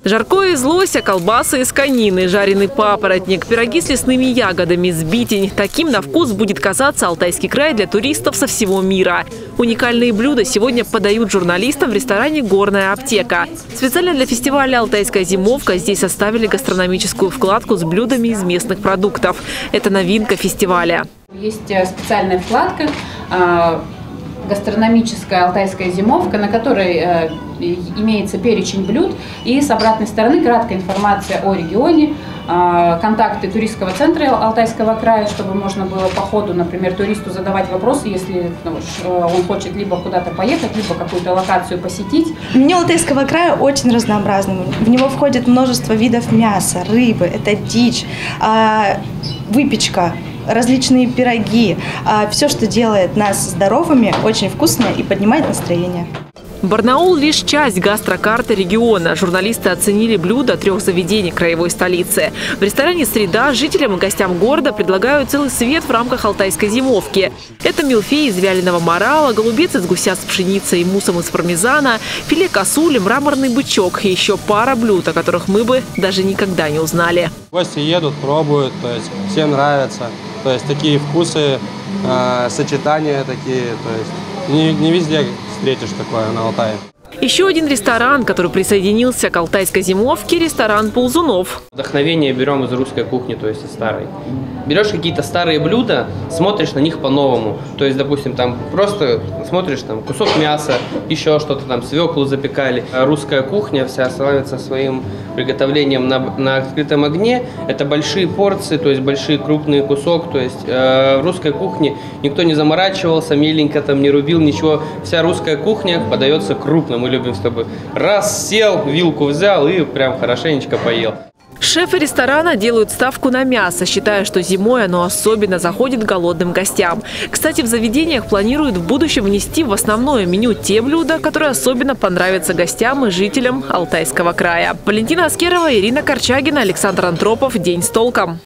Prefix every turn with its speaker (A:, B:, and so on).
A: Жаркое из лося, колбасы из конины, жареный папоротник, пироги с лесными ягодами, сбитень. Таким на вкус будет казаться Алтайский край для туристов со всего мира. Уникальные блюда сегодня подают журналистам в ресторане «Горная аптека». Специально для фестиваля «Алтайская зимовка» здесь составили гастрономическую вкладку с блюдами из местных продуктов. Это новинка фестиваля.
B: Есть специальная вкладка «Гастрономическая алтайская зимовка», на которой имеется перечень блюд и с обратной стороны краткая информация о регионе, контакты туристского центра Алтайского края, чтобы можно было по ходу, например, туристу задавать вопросы, если он хочет либо куда-то поехать, либо какую-то локацию посетить.
C: Меню Алтайского края очень разнообразное. В него входит множество видов мяса, рыбы, это дичь, выпечка, различные пироги. Все, что делает нас здоровыми, очень вкусное и поднимает настроение.
A: Барнаул – лишь часть гастрокарты региона. Журналисты оценили блюда 3 заведений краевой столицы. В ресторане «Среда» жителям и гостям города предлагают целый свет в рамках алтайской зимовки. Это милфей из вяленого морала, голубец из гуся с пшеницей и муссом из пармезана, филе косули, мраморный бычок и еще пара блюд, о которых мы бы даже никогда не узнали.
D: Гости едут, пробуют, то есть всем нравится. То есть такие вкусы, сочетания такие, то есть не везде встретишь такое на Алтае.
A: Еще один ресторан, который присоединился к алтайской зимовке – ресторан «Ползунов».
E: Вдохновение берем из русской кухни, то есть из старой. Берешь какие-то старые блюда, смотришь на них по-новому. То есть, допустим, там просто смотришь там кусок мяса, еще что-то там, свеклу запекали. А русская кухня вся славится своим приготовлением на открытом огне. Это большие порции, то есть большие крупный кусок. То есть в русской кухне никто не заморачивался, меленько там не рубил, ничего. Вся русская кухня подается крупно. Мы любим с тобой. Раз сел, вилку взял и прям хорошенечко поел.
A: Шефы ресторана делают ставку на мясо, считая, что зимой оно особенно заходит голодным гостям. Кстати, в заведениях планируют в будущем внести в основное меню те блюда, которые особенно понравятся гостям и жителям Алтайского края. Валентина Аскерова, Ирина Корчагина, Александр Антропов. День с толком.